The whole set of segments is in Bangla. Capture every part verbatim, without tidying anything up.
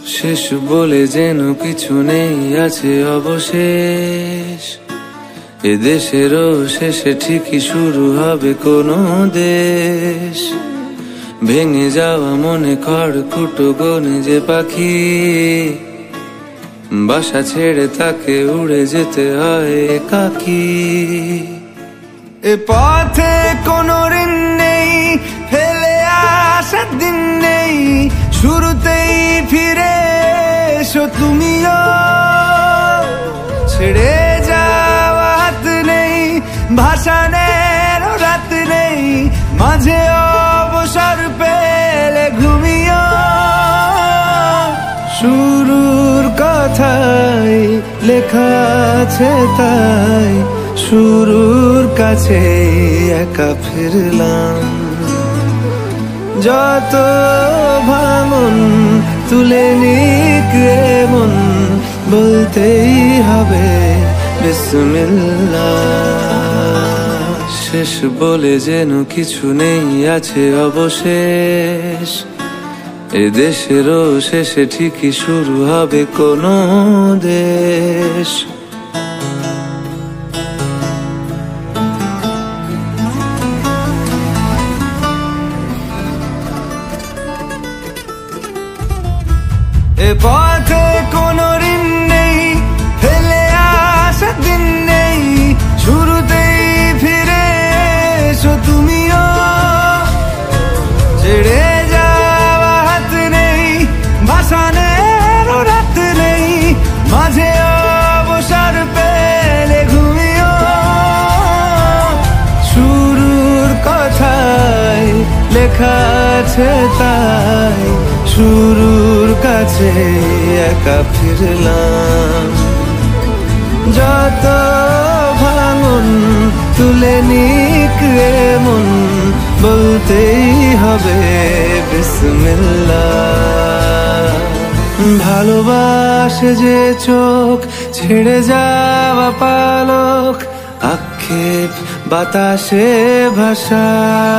শেষ বলে যেন কিছু নেই, আছে অবশেষ। এ দেশেরও শেষে ঠিকই শুরু হবে কোনো দেশ। ভেঙে যাওয়া মনে খড়কুটো গনে যে পাখি, বাসা ছেড়ে তাকে উড়ে যেতে হয় একাকী। এ পথে কোনো ঋণ নেই, ফেলে আসার দিন নেই, শুরুতেই ফিরে এসো তুমিও। ছেড়ে যাওয়া হাত নেই, ভাসানের রাত নেই, মাঝে অবসর পেলে ঘুমিও। শুরুর কথাই লেখা আছে তাই শুরুর কাছে একা ফিরলাম। যত ভাঙন তুলে নিক মন, বলতেই হবে বিসমিল্লাহ। শেষ বলে যেন কিছু নেই, আছে অবশেষ। এ দেশেরও শেষে ঠিকই শুরু হবে কোনো দেশ। এ পথে কোনো ঋণ নেই, ফেলে আসার দিন নেই, শুরুতেই ফিরে এসো তুমিও। ছেড়ে যাওয়া হাত নেই, ভাসানের রাত নেই, মাঝে অবসর পেলে ঘুমিও। শুরুর কথায় লেখা আছে তাই শুরুর কাছে একা ফিরলাম। যত ভাঙন তুলে নিক মন, বলতেই হবে বিসমিল্লাহ। ভালোবাসে যে চোখ, ছেড়ে যাওয়া পালক, আক্ষেপ বাতাসে ভাষা।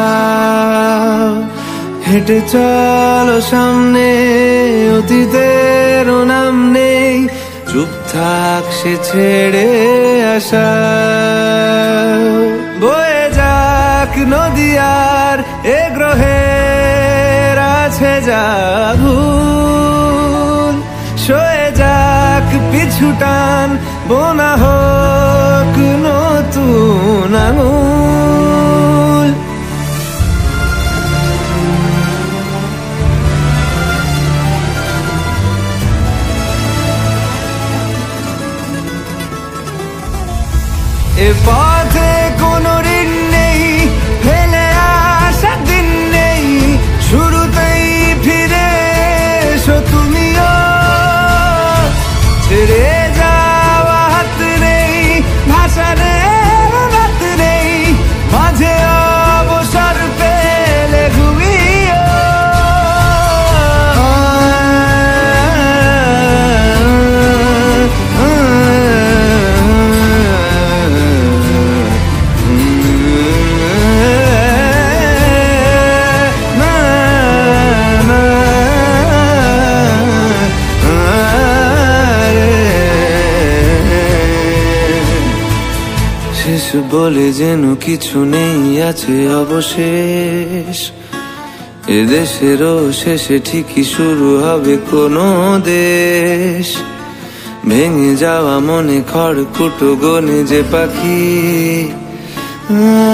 হেঁটে চলো সামনে, অতীতের নাম নেই, চুপ থাক সে ছেড়ে আসা। বয়ে যাক নদী আর এ গ্রহের আছে যা ভুল, সয়ে যাক পিছু টান, বোনা হোক নতুন আঙুল। এ পথে কোনো ঋণ নেই, ফেলে আসার দিন নেই, শুরুতেই ফিরে এসো তুমিও। ছেড়ে যাওয়া হাত নেই, ভাসানের রাত নেই, মাঝে অবসর পেলে ঘুমিও। শেষ বলে যেন কিছু নেই, আছে অবশেষ। এ দেশেরও শেষে ঠিকই শুরু হবে কোনো দেশ। ভেঙে যাওয়া মনে খড়কুটো গনে যে পাখি,